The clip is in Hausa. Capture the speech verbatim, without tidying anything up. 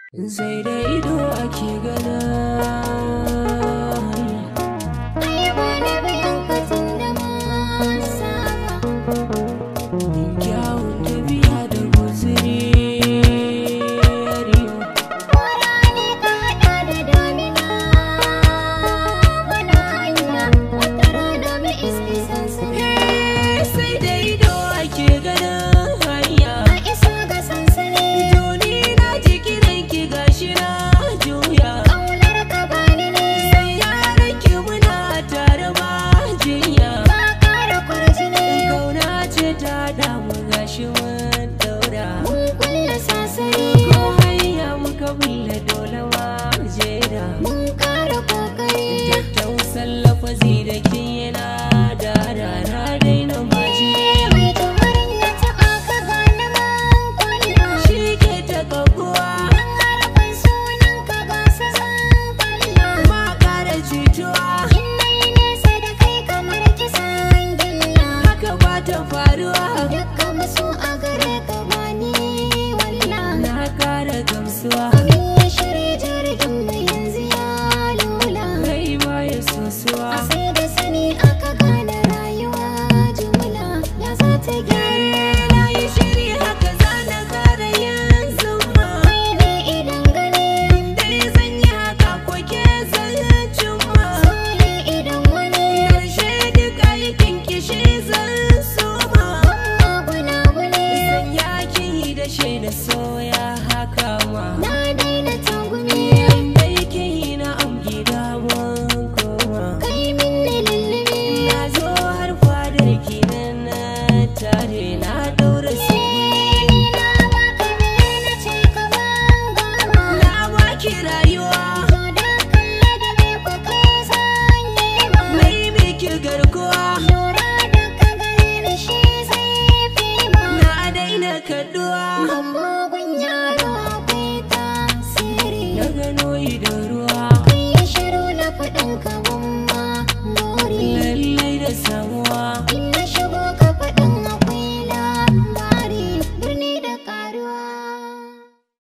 Sai da ido ake gana. Ai ba da biyan katin da masa ba. Kyawun tafiya da guzuri yariyo. Kora ne ka haɗa da damina. Bana hanya wata rana mai iske sansani. Sai da ido ake gana hanya. A isa ga sansani. Joni na ji kiran ki gashi na juya. Ƙaunar ka bani ne. Sai yaran ki muna tare ba jinya. Ka ƙara kwarjini. Kauna ce ta damu gashi mun daura. Mun kulle sasari. Ko hanya muka bulle dole ma jera. Mun ƙara ƙoƙari. Tattausan lafazi da ke yana da rana daina maji. Mai kamarin da taɓa ka gane man kulla. Shi ke ta kaguwa Dan harafin sunan ka ga su zan kalla. ma ƙara jituwa. In nayi nesa da kai kamar kisan gilla. Haka ba ta faruwa. Dukkan musu a gare ka bani walla. Na ƙara gamsuwa. Amin ya shirya jirgin mu yanzu ya lula. Kai ma ya sosuwa. A sai da sani aka gane rayuwa jumla. Ya za ta gyara. Na yi shiri haka za na ƙara yin zuma. Kai ne idan gani. Dai zan yi haka ko ke zan cimma. So ne idan wani. Karshe duk aikin kishi zan suma. Amma guna-gune. Zan yaki da shaida soya haka ma. Na daina tagumi. Dai ke na am gida mun koma. Kai min ne lullumi. Na zo har fadar ki nan na tare na daura su. Ni na baka me na ce ka ban gama. Na baki rayuwa. To da kalle da me kwa kai zan nema. Mai miki garkuwa.